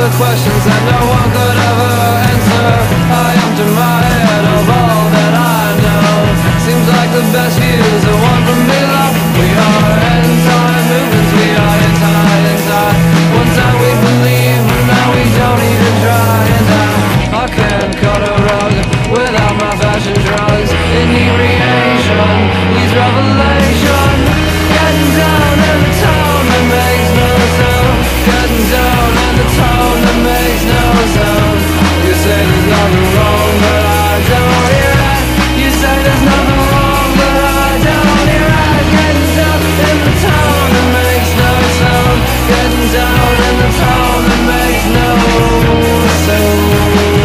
the questions that no one could ever answer. I empty my head of all that I know. Seems like the best views are one from below. We are end-time movements, we are anti. One time we believe, but now we don't even try. And I can't cut a rug without my fashion drugs. Inebriation leads revelation. Getting down in the tone that makes no sound. Getting down in the tone that makes no sound. You say there's nothing wrong, but I don't hear it. You say there's nothing wrong, but I don't hear it. Getting down in the tone that makes no sound. Getting down in the tone that makes no sound.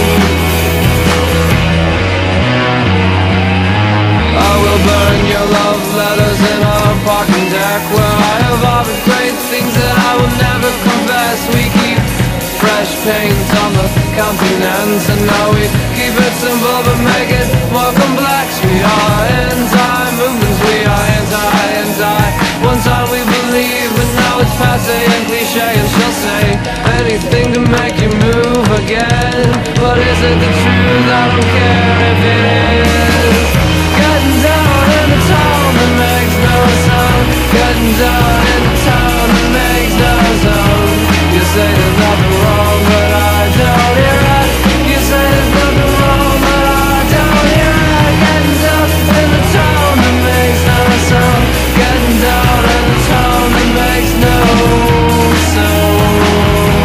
I will burn your love letters in a parking deck where I have harbored great things that I will never confess. We keep fresh paint on the continents, and now we keep it simple but make it more complex. We are anti movements, we are anti. One time we believe, but now it's passe and cliche. And she'll say anything to make you move again. But is it the truth? I don't care if it is. Getting down in the town that makes no sound. Getting down in the town that makes no sound. You say there's nothing wrong, but I don't hear it. You say there's nothing wrong, but I don't hear it. Getting down in the town that makes no sound. Getting down in the town that makes no sound.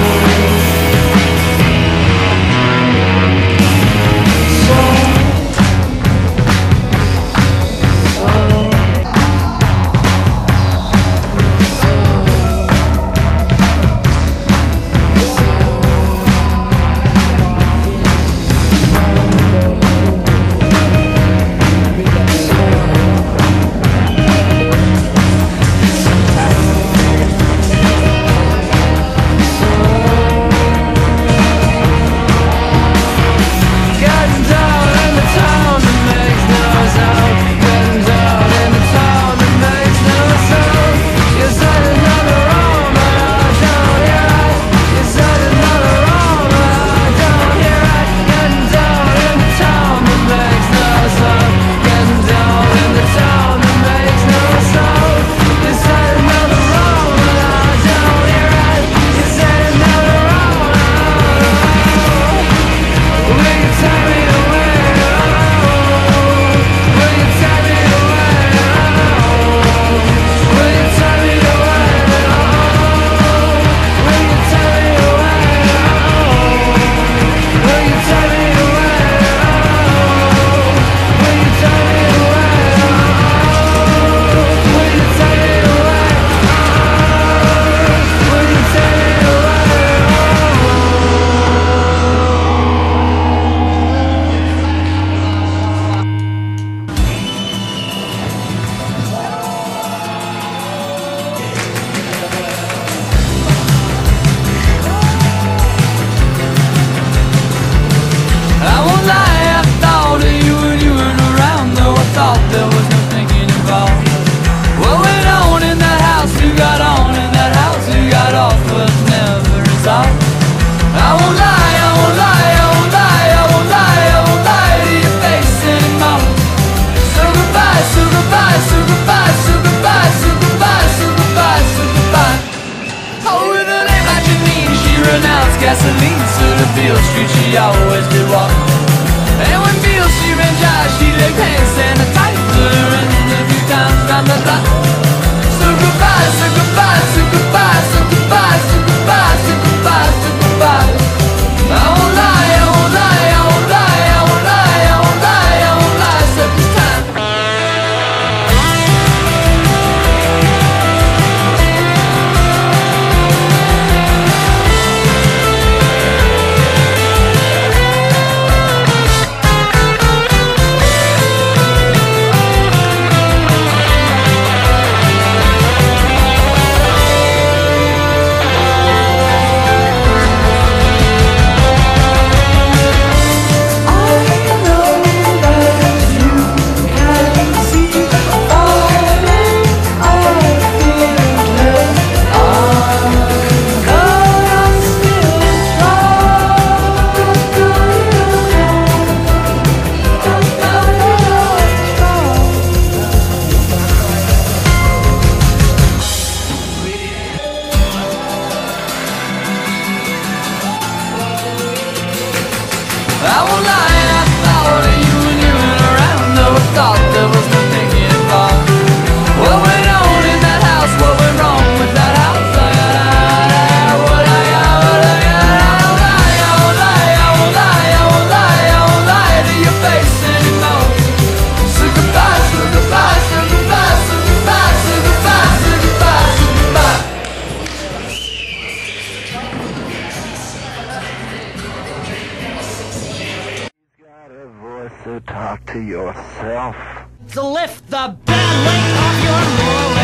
Gasoline, so to Beale Street she always did walk. And when Beale she ran dry, she laid hand sanitizer and a few times round the block. So goodbye, so goodbye, so goodbye, so goodbye, so goodbye, so goodbye, so goodbye. I won't lie, I won't lie, I won't lie, I won't lie, I won't lie, I won't lie, so this time. talk to yourself. To lift the bad weight off your moral